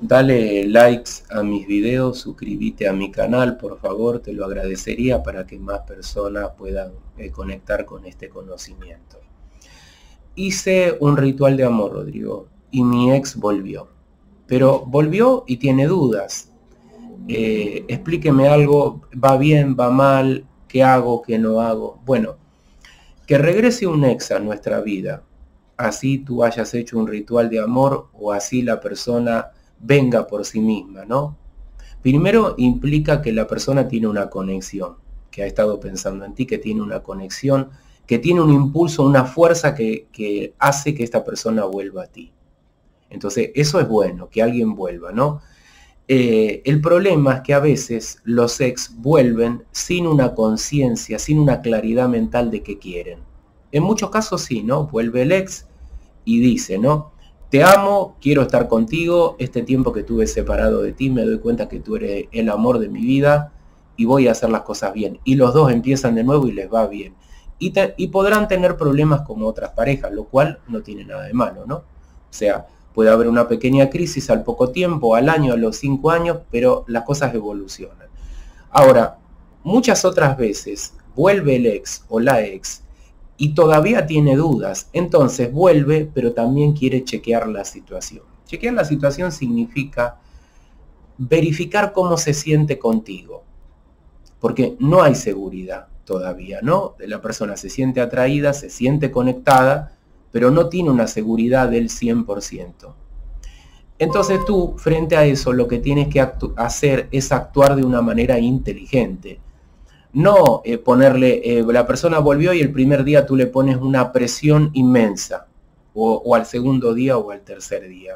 Dale likes a mis videos, suscríbete a mi canal, por favor, te lo agradecería para que más personas puedan conectar con este conocimiento. Hice un ritual de amor, Rodrigo, y mi ex volvió. Pero volvió y tiene dudas. Explíqueme algo, ¿va bien, va mal? ¿Qué hago, qué no hago? Bueno, que regrese un ex a nuestra vida, así tú hayas hecho un ritual de amor o así la persona venga por sí misma, ¿no? Primero implica que la persona tiene una conexión, que ha estado pensando en ti, que tiene una conexión, que tiene un impulso, una fuerza que hace que esta persona vuelva a ti. Entonces, eso es bueno, que alguien vuelva, ¿no? El problema es que a veces los ex vuelven sin una conciencia, sin una claridad mental de qué quieren. En muchos casos sí, ¿no? Vuelve el ex y dice, ¿no? Te amo, quiero estar contigo, este tiempo que estuve separado de ti me doy cuenta que tú eres el amor de mi vida y voy a hacer las cosas bien. Y los dos empiezan de nuevo y les va bien. Y podrán tener problemas como otras parejas, lo cual no tiene nada de malo, ¿no? O sea, puede haber una pequeña crisis al poco tiempo, al año, a los 5 años, pero las cosas evolucionan. Ahora, muchas otras veces vuelve el ex o la ex y todavía tiene dudas, entonces vuelve, pero también quiere chequear la situación. Chequear la situación significa verificar cómo se siente contigo, porque no hay seguridad todavía, ¿no? La persona se siente atraída, se siente conectada, pero no tiene una seguridad del 100%. Entonces tú, frente a eso, lo que tienes que hacer es actuar de una manera inteligente. No ponerle, la persona volvió y el primer día tú le pones una presión inmensa, o al segundo día o al tercer día.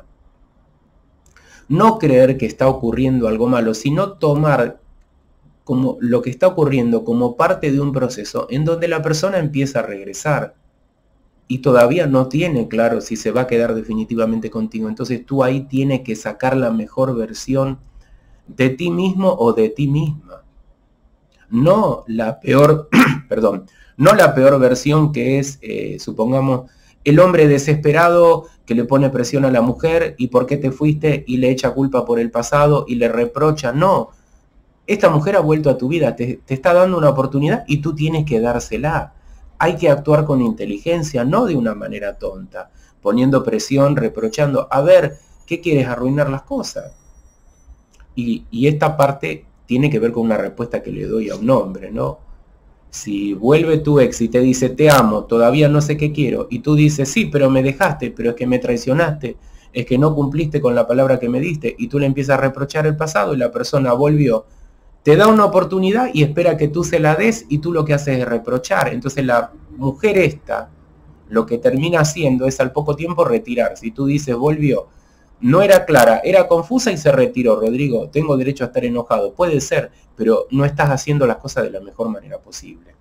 No creer que está ocurriendo algo malo, sino tomar como lo que está ocurriendo como parte de un proceso en donde la persona empieza a regresar y todavía no tiene claro si se va a quedar definitivamente contigo. Entonces tú ahí tienes que sacar la mejor versión de ti mismo o de ti misma. No la peor, perdón, no la peor versión que es, supongamos, el hombre desesperado que le pone presión a la mujer y por qué te fuiste y le echa culpa por el pasado y le reprocha. No, esta mujer ha vuelto a tu vida, te está dando una oportunidad y tú tienes que dársela. Hay que actuar con inteligencia, no de una manera tonta, poniendo presión, reprochando. A ver, ¿qué quieres? Arruinar las cosas. Y esta parte tiene que ver con una respuesta que le doy a un hombre, ¿no? Si vuelve tu ex y te dice, te amo, todavía no sé qué quiero, y tú dices, sí, pero me dejaste, pero es que me traicionaste, es que no cumpliste con la palabra que me diste, y tú le empiezas a reprochar el pasado y la persona volvió, te da una oportunidad y espera que tú se la des y tú lo que haces es reprochar. Entonces la mujer esta, lo que termina haciendo es al poco tiempo retirarse. Y tú dices, volvió, no era clara, era confusa y se retiró. Rodrigo, tengo derecho a estar enojado. Puede ser, pero no estás haciendo las cosas de la mejor manera posible.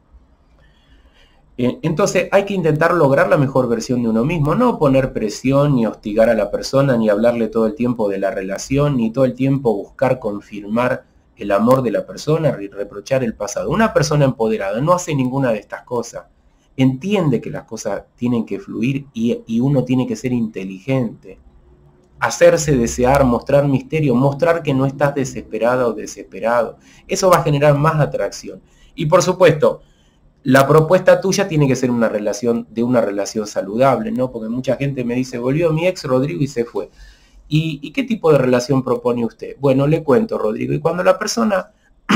Entonces hay que intentar lograr la mejor versión de uno mismo, no poner presión, ni hostigar a la persona, ni hablarle todo el tiempo de la relación, ni todo el tiempo buscar confirmar el amor de la persona y reprochar el pasado. Una persona empoderada no hace ninguna de estas cosas. Entiende que las cosas tienen que fluir y uno tiene que ser inteligente. Hacerse desear, mostrar misterio, mostrar que no estás desesperada o desesperado. Eso va a generar más atracción. Y por supuesto, la propuesta tuya tiene que ser una relación saludable, ¿no? Porque mucha gente me dice, volvió mi ex Rodrigo y se fue. ¿Y qué tipo de relación propone usted? Bueno, le cuento, Rodrigo. Y cuando la persona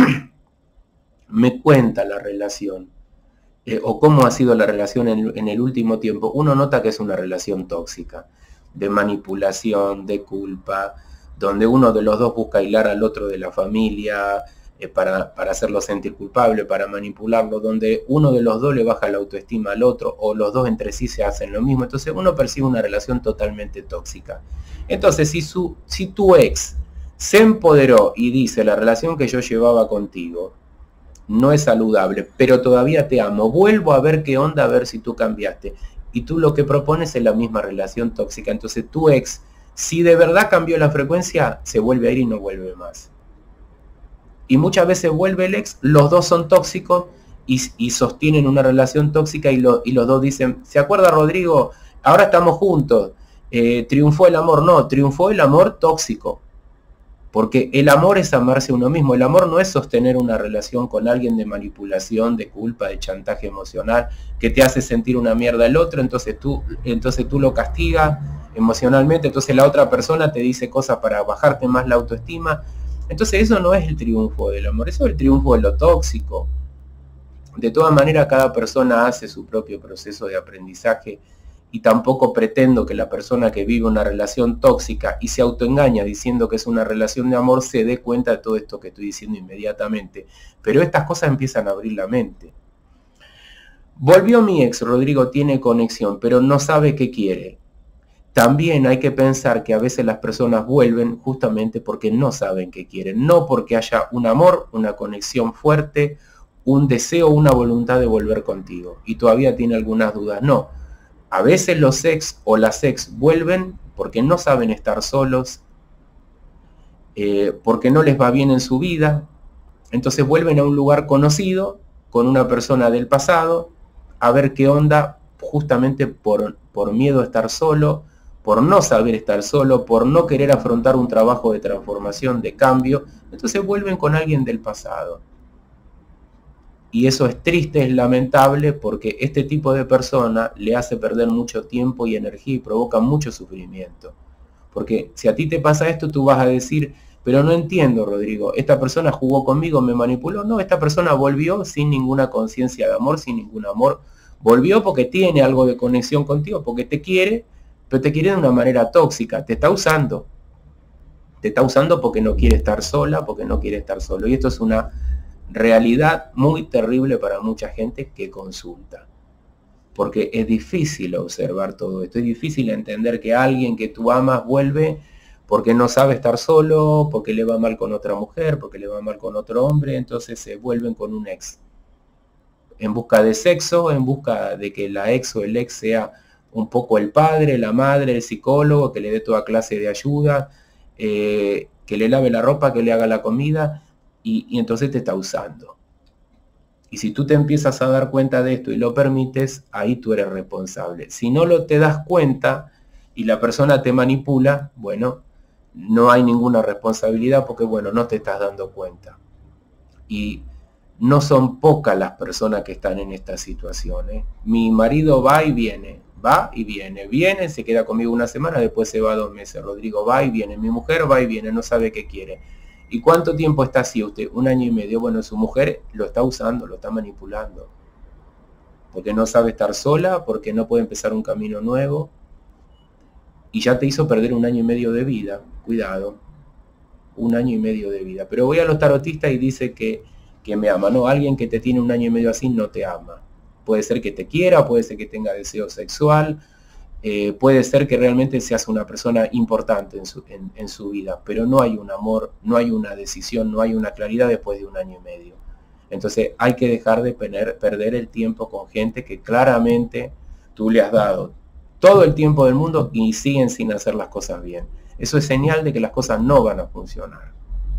me cuenta la relación, o cómo ha sido la relación en el último tiempo, uno nota que es una relación tóxica, de manipulación, de culpa, donde uno de los dos busca hilar al otro de la familia, para hacerlo sentir culpable, para manipularlo, donde uno de los dos le baja la autoestima al otro, o los dos entre sí se hacen lo mismo. Entonces uno percibe una relación totalmente tóxica. Entonces si tu ex se empoderó y dice, la relación que yo llevaba contigo no es saludable, pero todavía te amo, vuelvo a ver qué onda, a ver si tú cambiaste, y tú lo que propones es la misma relación tóxica, entonces tu ex, si de verdad cambió la frecuencia, se vuelve a ir y no vuelve más. Y muchas veces vuelve el ex, los dos son tóxicos y sostienen una relación tóxica y los dos dicen, ¿se acuerda Rodrigo? Ahora estamos juntos, triunfó el amor. No, triunfó el amor tóxico. Porque el amor es amarse a uno mismo. El amor no es sostener una relación con alguien de manipulación, de culpa, de chantaje emocional, que te hace sentir una mierda el otro, entonces tú lo castigas emocionalmente, entonces la otra persona te dice cosas para bajarte más la autoestima. Entonces eso no es el triunfo del amor, eso es el triunfo de lo tóxico. De todas maneras, cada persona hace su propio proceso de aprendizaje y tampoco pretendo que la persona que vive una relación tóxica y se autoengaña diciendo que es una relación de amor se dé cuenta de todo esto que estoy diciendo inmediatamente. Pero estas cosas empiezan a abrir la mente. Volvió mi ex, Rodrigo tiene conexión, pero no sabe qué quiere. También hay que pensar que a veces las personas vuelven justamente porque no saben qué quieren, no porque haya un amor, una conexión fuerte, un deseo, una voluntad de volver contigo y todavía tiene algunas dudas. No, a veces los ex o las ex vuelven porque no saben estar solos, porque no les va bien en su vida, entonces vuelven a un lugar conocido con una persona del pasado a ver qué onda, justamente por miedo a estar solo, por no saber estar solo, por no querer afrontar un trabajo de transformación, de cambio, entonces vuelven con alguien del pasado. Y eso es triste, es lamentable, porque este tipo de persona le hace perder mucho tiempo y energía y provoca mucho sufrimiento. Porque si a ti te pasa esto, tú vas a decir, pero no entiendo, Rodrigo, esta persona jugó conmigo, me manipuló. No, esta persona volvió sin ninguna conciencia de amor, sin ningún amor. Volvió porque tiene algo de conexión contigo, porque te quiere, pero te quiere de una manera tóxica, te está usando. Te está usando porque no quiere estar sola, porque no quiere estar solo. Y esto es una realidad muy terrible para mucha gente que consulta. Porque es difícil observar todo esto, es difícil entender que alguien que tú amas vuelve porque no sabe estar solo, porque le va mal con otra mujer, porque le va mal con otro hombre, entonces se vuelven con un ex. En busca de sexo, en busca de que la ex o el ex sea un poco el padre, la madre, el psicólogo, que le dé toda clase de ayuda, que le lave la ropa, que le haga la comida, y entonces te está usando. Y si tú te empiezas a dar cuenta de esto y lo permites, ahí tú eres responsable. Si no lo te das cuenta y la persona te manipula, bueno, no hay ninguna responsabilidad porque, bueno, no te estás dando cuenta. Y no son pocas las personas que están en esta situación, ¿eh? Mi marido va y viene, viene, se queda conmigo una semana, después se va 2 meses. Rodrigo va y viene, mi mujer va y viene, no sabe qué quiere. ¿Y cuánto tiempo está así usted? 1 año y medio. Bueno, su mujer lo está usando, lo está manipulando. Porque no sabe estar sola, porque no puede empezar un camino nuevo. Y ya te hizo perder 1 año y medio de vida. Cuidado. 1 año y medio de vida. Pero voy a los tarotistas y dice que me ama. No, alguien que te tiene 1 año y medio así no te ama. Puede ser que te quiera, puede ser que tenga deseo sexual. Puede ser que realmente seas una persona importante en su vida, pero no hay un amor, no hay una decisión, no hay una claridad después de 1 año y medio. Entonces hay que dejar de perder el tiempo con gente que claramente tú le has dado todo el tiempo del mundo y siguen sin hacer las cosas bien. Eso es señal de que las cosas no van a funcionar.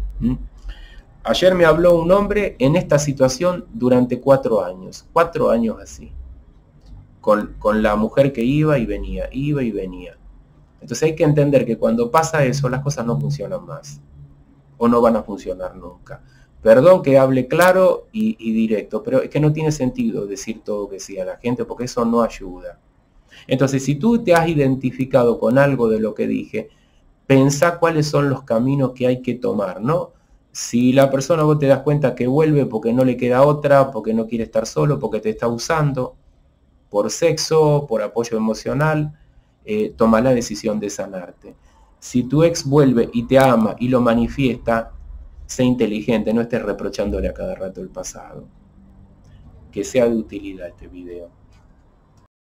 Ayer me habló un hombre en esta situación durante 4 años, 4 años así. Con la mujer que iba y venía. Entonces hay que entender que cuando pasa eso, las cosas no funcionan más. O no van a funcionar nunca. Perdón que hable claro y directo, pero es que no tiene sentido decir todo que sí a la gente, porque eso no ayuda. Entonces, si tú te has identificado con algo de lo que dije, pensá cuáles son los caminos que hay que tomar, ¿no? Si la persona vos te das cuenta que vuelve porque no le queda otra, porque no quiere estar solo, porque te está usando, por sexo, por apoyo emocional, toma la decisión de sanarte. Si tu ex vuelve y te ama y lo manifiesta, sé inteligente, no estés reprochándole a cada rato el pasado. Que sea de utilidad este video.